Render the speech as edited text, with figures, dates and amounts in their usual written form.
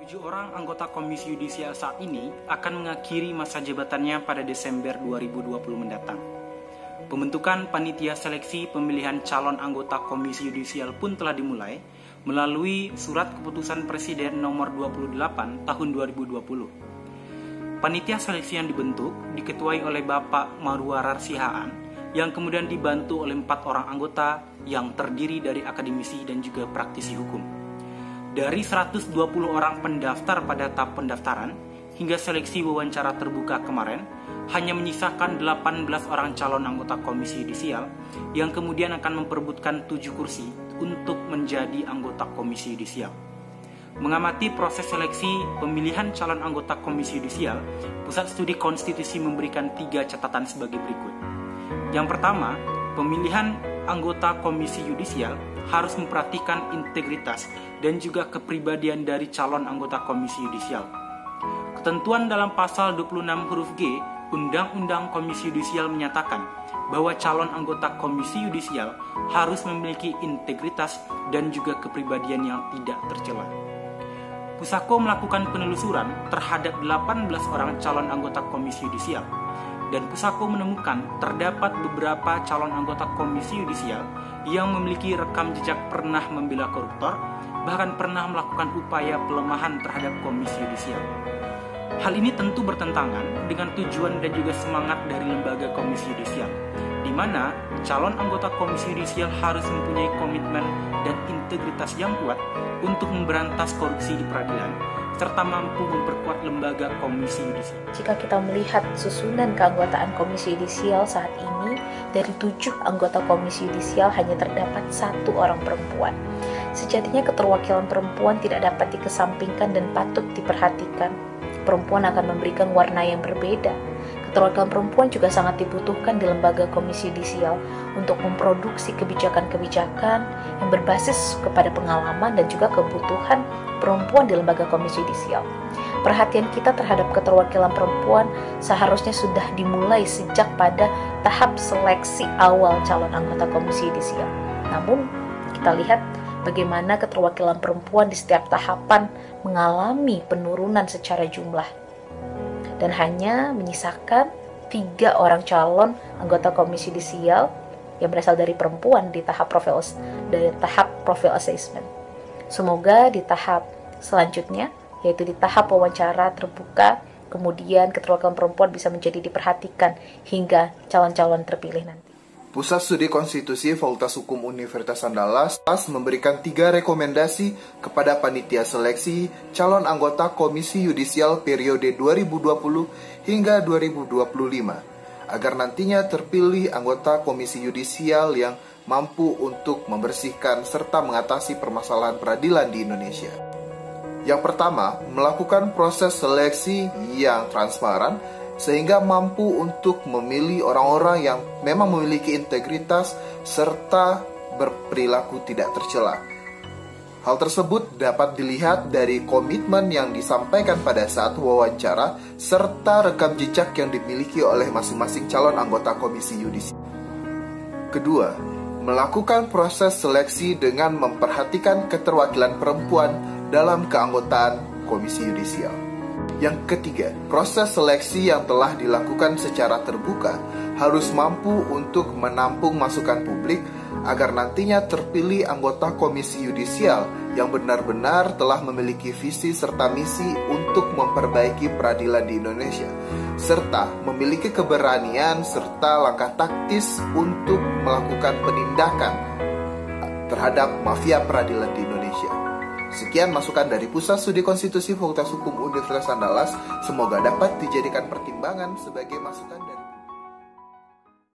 7 orang anggota Komisi Yudisial saat ini akan mengakhiri masa jabatannya pada Desember 2020 mendatang. Pembentukan panitia seleksi pemilihan calon anggota Komisi Yudisial pun telah dimulai melalui Surat Keputusan Presiden Nomor 28 Tahun 2020. Panitia seleksi yang dibentuk diketuai oleh Bapak Marwarar Sihaan yang kemudian dibantu oleh 4 orang anggota yang terdiri dari akademisi dan juga praktisi hukum. Dari 120 orang pendaftar pada tahap pendaftaran hingga seleksi wawancara terbuka kemarin, hanya menyisakan 18 orang calon anggota Komisi Yudisial yang kemudian akan memperebutkan 7 kursi untuk menjadi anggota Komisi Yudisial. Mengamati proses seleksi pemilihan calon anggota Komisi Yudisial, Pusat Studi Konstitusi memberikan 3 catatan sebagai berikut. Yang pertama, pemilihan anggota Komisi Yudisial harus memperhatikan integritas dan juga kepribadian dari calon anggota Komisi Yudisial. Ketentuan dalam pasal 26 huruf G Undang-Undang Komisi Yudisial menyatakan bahwa calon anggota Komisi Yudisial harus memiliki integritas dan juga kepribadian yang tidak tercela. Pusako melakukan penelusuran terhadap 18 orang calon anggota Komisi Yudisial, dan Pusako menemukan terdapat beberapa calon anggota Komisi Yudisial yang memiliki rekam jejak pernah membela koruptor, bahkan pernah melakukan upaya pelemahan terhadap Komisi Yudisial. Hal ini tentu bertentangan dengan tujuan dan juga semangat dari lembaga Komisi Yudisial, di mana calon anggota Komisi Yudisial harus mempunyai komitmen dan integritas yang kuat untuk memberantas korupsi di peradilan, serta mampu memperkuat lembaga Komisi Yudisial. Jika kita melihat susunan keanggotaan Komisi Yudisial saat ini, dari 7 anggota Komisi Yudisial hanya terdapat 1 orang perempuan. Sejatinya keterwakilan perempuan tidak dapat dikesampingkan dan patut diperhatikan. Perempuan akan memberikan warna yang berbeda. Keterwakilan perempuan juga sangat dibutuhkan di lembaga Komisi Yudisial untuk memproduksi kebijakan-kebijakan yang berbasis kepada pengalaman dan juga kebutuhan perempuan di lembaga Komisi Yudisial. Perhatian kita terhadap keterwakilan perempuan seharusnya sudah dimulai sejak pada tahap seleksi awal calon anggota Komisi Yudisial. Namun, kita lihat bagaimana keterwakilan perempuan di setiap tahapan mengalami penurunan secara jumlah, dan hanya menyisakan 3 orang calon anggota Komisi Yudisial yang berasal dari perempuan di tahap profil assessment. Semoga di tahap selanjutnya, yaitu di tahap wawancara terbuka, kemudian keterwakilan perempuan bisa menjadi diperhatikan hingga calon-calon terpilih nanti. Pusat Studi Konstitusi Fakultas Hukum Universitas Andalas memberikan 3 rekomendasi kepada panitia seleksi calon anggota Komisi Yudisial periode 2020 hingga 2025 agar nantinya terpilih anggota Komisi Yudisial yang mampu untuk membersihkan serta mengatasi permasalahan peradilan di Indonesia. Yang pertama, melakukan proses seleksi yang transparan sehingga mampu untuk memilih orang-orang yang memang memiliki integritas serta berperilaku tidak tercela. Hal tersebut dapat dilihat dari komitmen yang disampaikan pada saat wawancara serta rekam jejak yang dimiliki oleh masing-masing calon anggota Komisi Yudisial. Kedua, melakukan proses seleksi dengan memperhatikan keterwakilan perempuan dalam keanggotaan Komisi Yudisial. Yang ketiga, proses seleksi yang telah dilakukan secara terbuka harus mampu untuk menampung masukan publik agar nantinya terpilih anggota Komisi Yudisial yang benar-benar telah memiliki visi serta misi untuk memperbaiki peradilan di Indonesia, serta memiliki keberanian serta langkah taktis untuk melakukan penindakan terhadap mafia peradilan di Indonesia. Sekian masukan dari Pusat Studi Konstitusi Fakultas Hukum Universitas Andalas. Semoga dapat dijadikan pertimbangan sebagai masukan dari